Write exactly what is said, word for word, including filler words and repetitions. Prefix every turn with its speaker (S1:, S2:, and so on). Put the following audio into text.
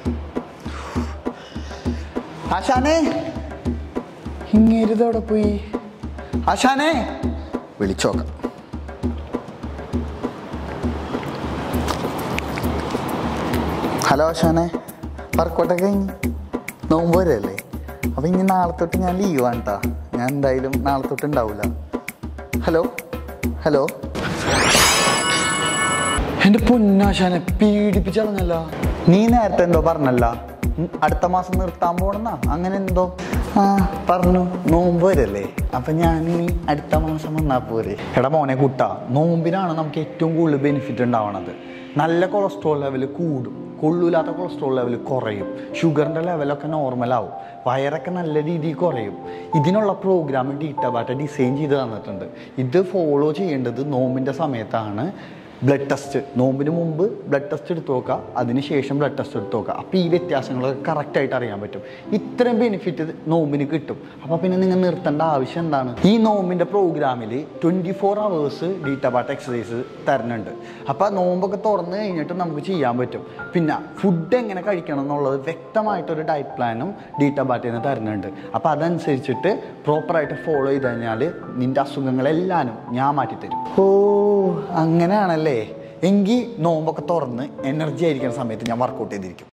S1: ആശാനെ, ഇങ്ങേരുതോടെ പോയി? ആശാനെ വിളിച്ചോക്കാം. ഹലോ ആശാനെ, വർക്കൗട്ടൊക്കെ കഴിഞ്ഞ് നോമ്പ് വരല്ലേ? അപ്പം ഇനി നാളെ തൊട്ട് ഞാൻ ലീവാണ് കേട്ടോ. ഞാൻ എന്തായാലും നാളെ തൊട്ട് ഉണ്ടാവില്ല. ഹലോ ഹലോ എൻ്റെ പൊന്നാശാനെ പീഡിപ്പിച്ചളഞ്ഞല്ല. നീ നേരത്തെ എന്തോ പറഞ്ഞല്ല അടുത്ത മാസം നിർത്താൻ പോണെന്നാ, അങ്ങനെ എന്തോ ആ പറഞ്ഞു. നോമ്പ് വരല്ലേ, അപ്പം ഞാൻ ഇനി അടുത്ത മാസം വന്നാൽ പോരെ? എടാ മോനെ കുട്ടാ, നോമ്പിനാണ് നമുക്ക് ഏറ്റവും കൂടുതൽ ബെനിഫിറ്റ് ഉണ്ടാവണത്. നല്ല കൊളസ്ട്രോൾ ലെവൽ കൂടും, കൊള്ളൂലാത്ത കൊളസ്ട്രോൾ ലെവൽ കുറയും, ഷുഗറിൻ്റെ ലെവലൊക്കെ നോർമലാവും, വയറൊക്കെ നല്ല രീതിയിൽ കുറയും. ഇതിനുള്ള പ്രോഗ്രാം ഡീറ്റബാറ്റ ഡിസൈൻ ചെയ്ത് തന്നിട്ടുണ്ട്. ഇത് ഫോളോ ചെയ്യേണ്ടത് നോമ്പിൻ്റെ സമയത്താണ്. ബ്ലഡ് ടെസ്റ്റ് നോമ്പിന് മുമ്പ് ബ്ലഡ് ടെസ്റ്റ് എടുത്ത് നോക്കുക, അതിന് ശേഷം ബ്ലഡ് ടെസ്റ്റ് എടുത്ത് നോക്കുക. അപ്പോൾ ഈ വ്യത്യാസങ്ങളൊക്കെ കറക്റ്റായിട്ട് അറിയാൻ പറ്റും. ഇത്രയും ബെനിഫിറ്റ് നോമ്പിന് കിട്ടും. അപ്പോൾ പിന്നെ നിങ്ങൾ നിർത്തേണ്ട ആവശ്യം എന്താണ്? ഈ നോമ്പിൻ്റെ പ്രോഗ്രാമിൽ ട്വൻറ്റി ഫോർ അവേഴ്സ് ഡീറ്റബാറ്റ എക്സസൈസ് തരുന്നുണ്ട്. അപ്പോൾ നോമ്പൊക്കെ തുറന്ന് കഴിഞ്ഞിട്ട് നമുക്ക് ചെയ്യാൻ പറ്റും. പിന്നെ ഫുഡ് എങ്ങനെ കഴിക്കണം എന്നുള്ളത് വ്യക്തമായിട്ടൊരു ഡയറ്റ് പ്ലാനും ഡീറ്റബാറ്റയിൽ നിന്ന് തരുന്നുണ്ട്. അപ്പോൾ അതനുസരിച്ചിട്ട് പ്രോപ്പറായിട്ട് ഫോളോ ചെയ്ത് കഴിഞ്ഞാൽ നിൻ്റെ അസുഖങ്ങളെല്ലാനും ഞാൻ മാറ്റിത്തരും. ഓ അങ്ങനെയാണല്ലേ? എങ്കിൽ നോമ്പൊക്കെ തുറന്ന് എനർജി ആയിരിക്കുന്ന സമയത്ത് ഞാൻ വർക്കൗട്ട് ചെയ്തിരിക്കും.